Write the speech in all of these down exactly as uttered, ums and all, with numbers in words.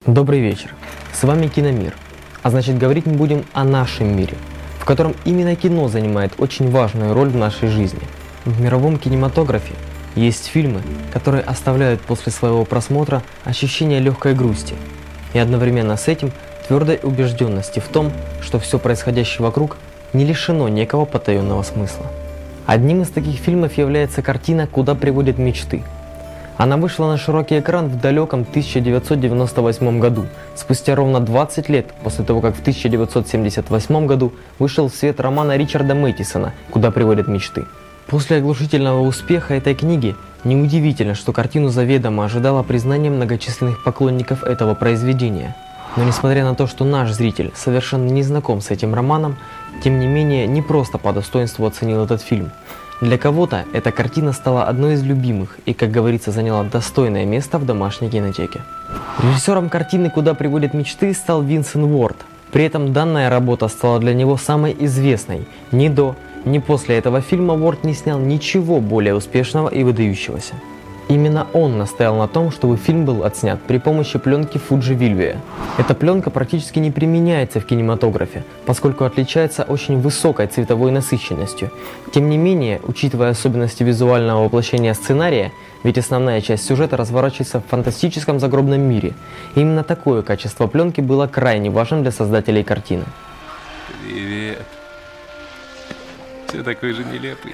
Добрый вечер, с вами Киномир, а значит говорить мы будем о нашем мире, в котором именно кино занимает очень важную роль в нашей жизни. В мировом кинематографе есть фильмы, которые оставляют после своего просмотра ощущение легкой грусти и одновременно с этим твердой убежденности в том, что все происходящее вокруг не лишено некого потаенного смысла. Одним из таких фильмов является картина «Куда приводят мечты». Она вышла на широкий экран в далеком тысяча девятьсот девяносто восьмом году, спустя ровно двадцать лет после того, как в тысяча девятьсот семьдесят восьмом году вышел в свет роман Ричарда Мэттисона «Куда приводят мечты». После оглушительного успеха этой книги неудивительно, что картину заведомо ожидало признание многочисленных поклонников этого произведения. Но несмотря на то, что наш зритель совершенно не знаком с этим романом, тем не менее не просто по достоинству оценил этот фильм. Для кого-то эта картина стала одной из любимых и, как говорится, заняла достойное место в домашней кинотеке. Режиссером картины «Куда приводят мечты» стал Винсент Уорд. При этом данная работа стала для него самой известной. Ни до, ни после этого фильма Уорд не снял ничего более успешного и выдающегося. Именно он настоял на том, чтобы фильм был отснят при помощи пленки Fuji-Vilvia. Эта пленка практически не применяется в кинематографе, поскольку отличается очень высокой цветовой насыщенностью. Тем не менее, учитывая особенности визуального воплощения сценария, ведь основная часть сюжета разворачивается в фантастическом загробном мире, именно такое качество пленки было крайне важным для создателей картины. Привет. Все такой же нелепый.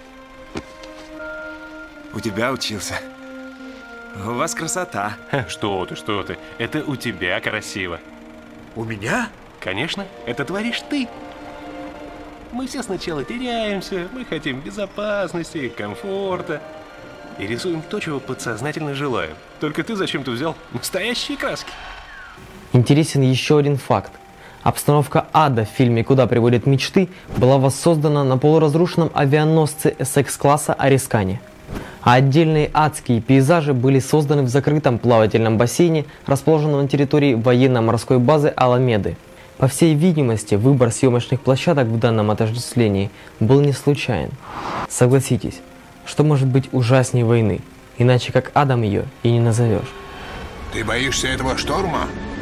У тебя учился. У вас красота. Что ты, что ты? Это у тебя красиво. У меня? Конечно, это творишь ты. Мы все сначала теряемся, мы хотим безопасности, комфорта. И рисуем то, чего подсознательно желаем. Только ты зачем-то взял настоящие краски. Интересен еще один факт. Обстановка ада в фильме «Куда приводят мечты» была воссоздана на полуразрушенном авианосце эс экс-класса Арискане. А отдельные адские пейзажи были созданы в закрытом плавательном бассейне, расположенном на территории военно-морской базы Аламеды. По всей видимости, выбор съемочных площадок в данном отождествлении был не случайен. Согласитесь, что может быть ужаснее войны, иначе как адом ее и не назовешь. Ты боишься этого шторма?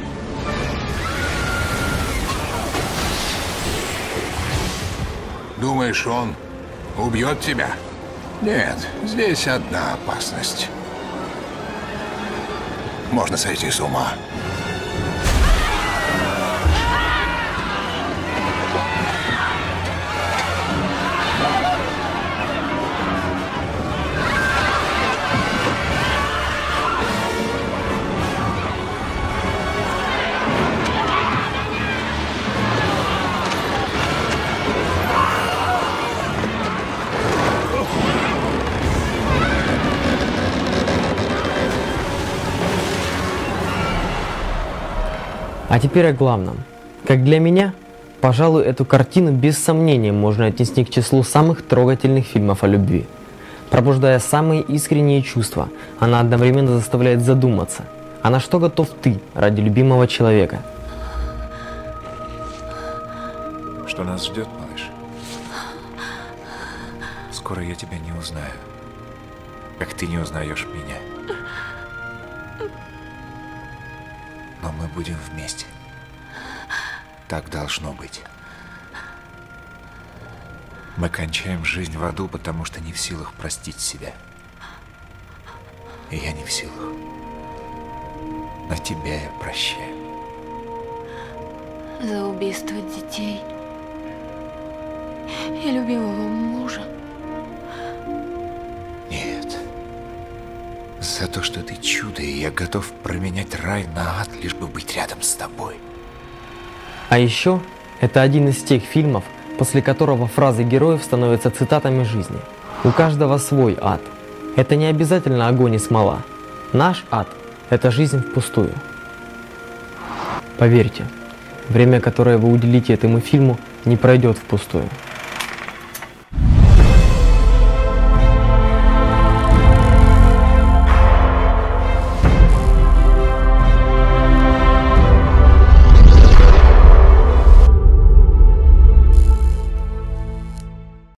Думаешь, он убьет тебя? Нет, здесь одна опасность. Можно сойти с ума. А теперь о главном. Как для меня, пожалуй, эту картину без сомнения можно отнести к числу самых трогательных фильмов о любви. Пробуждая самые искренние чувства, она одновременно заставляет задуматься, а на что готов ты ради любимого человека. Что нас ждет, малыш? Скоро я тебя не узнаю, как ты не узнаешь меня. Но мы будем вместе. Так должно быть. Мы кончаем жизнь в аду, потому что не в силах простить себя. И я не в силах. Но тебя я прощаю. За убийство детей и любимого мужа. Нет. За то, что ты чудо, и я готов променять рай на ад, лишь бы быть рядом с тобой. А еще это один из тех фильмов, после которого фразы героев становятся цитатами жизни. У каждого свой ад. Это не обязательно огонь и смола. Наш ад – это жизнь впустую. Поверьте, время, которое вы уделите этому фильму, не пройдет впустую.